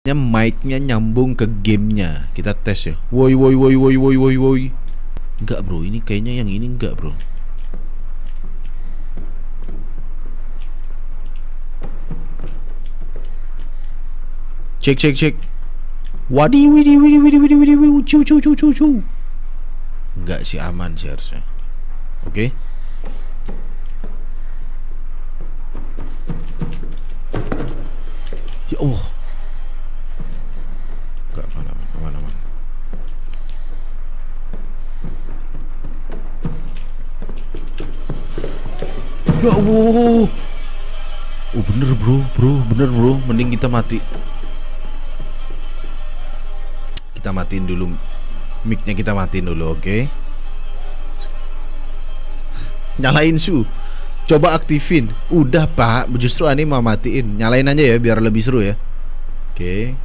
Mic-nya nyambung ke gamenya. Kita tes ya. Woi woi woi woi woi woi woi. Enggak bro, ini kayaknya yang ini enggak bro. Cek cek cek. Wadi widi widi widi widi widi widi cu cu cu cu cu. Enggak sih, aman sih harusnya. Oke. Ya Allah. Enggak, aman. Ya Allah. Oh bener bro, mending kita mati. Kita matiin dulu mic-nya, kita matiin dulu, oke? Nyalain su. Coba aktifin. Udah pak, justru Ani mau matiin. Nyalain aja ya biar lebih seru ya. Oke.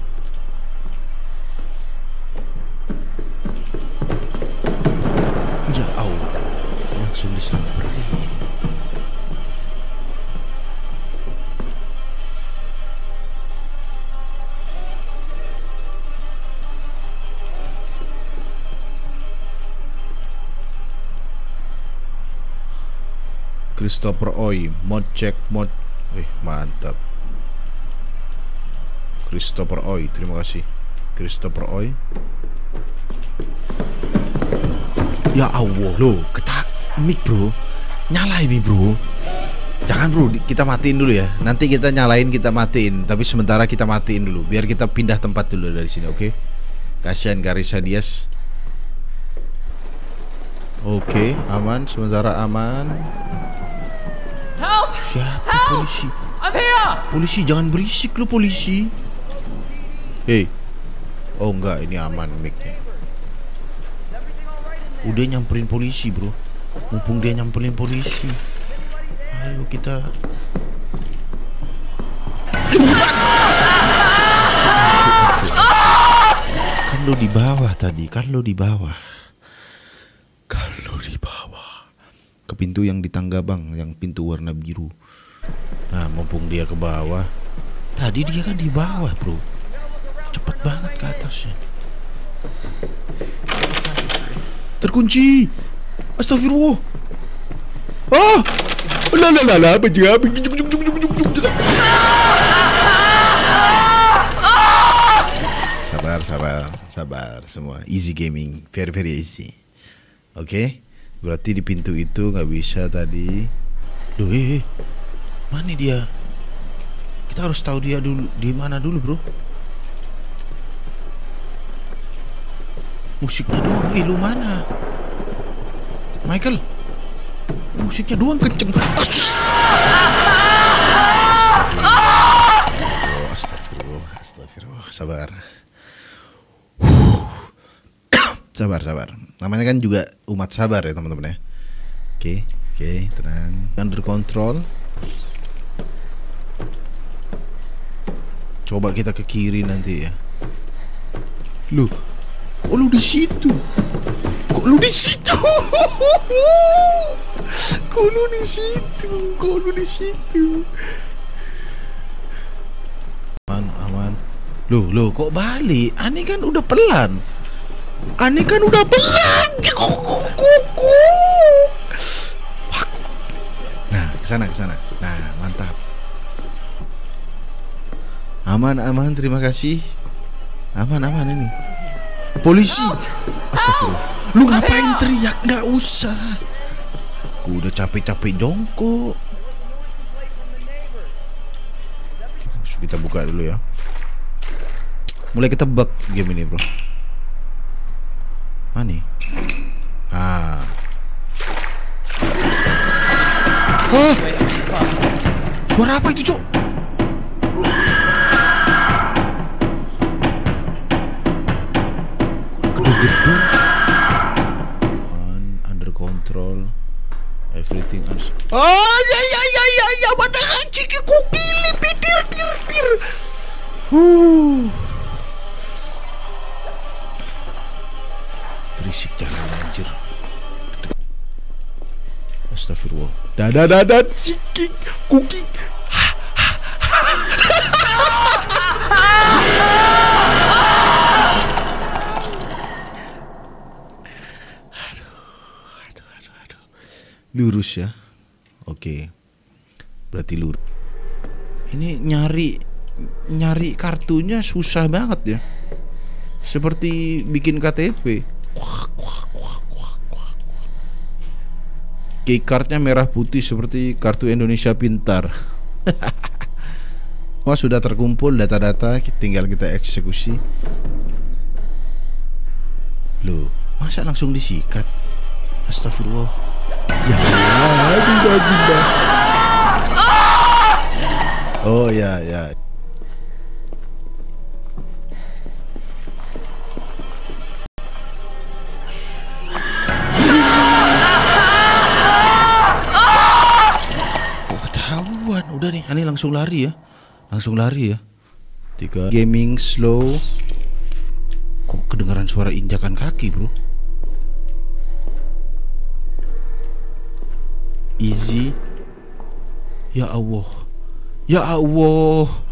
Ya Allah, langsung disamperin. Christopher Oi, mod check mod. Mantap. Christopher Oi, terima kasih. Christopher Oi. Ya Allah, lo ketak mic bro. Nyala ini bro. Jangan bro, kita matiin dulu ya. Nanti kita nyalain, kita matiin. Tapi sementara kita matiin dulu, biar kita pindah tempat dulu dari sini, oke? Kasihan Karissa Dias. Oke, aman. Sementara aman. Help! Siapa? Help! Polisi. I'm here! Polisi, jangan berisik lu polisi. Hei. Oh enggak, ini aman mic-nya. Udah nyamperin polisi bro. Mumpung dia nyamperin polisi, ayo kita. Kan lo di bawah tadi, kan lo di bawah. Ke pintu yang di tangga bang, yang pintu warna biru. Nah mumpung dia ke bawah, tadi dia kan di bawah bro, cepet banget ke atasnya. Terkunci. Astagfirullah. Ah, lah bajingan. Sabar semua. Easy gaming, very easy. Oke. Berarti di pintu itu nggak bisa tadi. Duh, mana dia? Kita harus tahu dia dulu di mana dulu, bro. Musiknya doang. Lu mana? Michael. Musiknya doang kenceng. Astagfirullah. Sabar. Sabar. Namanya kan juga umat sabar ya teman-teman ya. Oke, tenang. Under control. Coba kita ke kiri nanti ya. Loh, kok lu di situ? Aman. Loh, kok balik? Ani kan udah pelan. Nah, kesana. Nah, mantap. Aman, terima kasih. Aman ini. Polisi. Astagfirullah. Lu ngapain teriak? Nggak usah. Gua udah capek jongkok. Kita buka dulu ya. Mulai ketebak game ini, bro. Mana? Suara apa itu, Cok? Gedung. Under control. Everything else. Ya, pada anjing kukili pitir. Berisik jangan anjir. Astagfirullah. Dadat sikik kukik. Lurus ya. Oke. Berarti lurus. Ini nyari kartunya susah banget ya. Seperti bikin KTP. Keycardnya merah putih seperti kartu Indonesia Pintar. Wah, sudah terkumpul data-data, tinggal kita eksekusi. Loh, masa langsung disikat? Astagfirullah. Ya, tiba-tiba. Oh ya. Oh, ketahuan. Udah nih, ini langsung lari ya. 3 gaming slow. Kok kedengaran suara injakan kaki, bro? Easy. Ya Allah.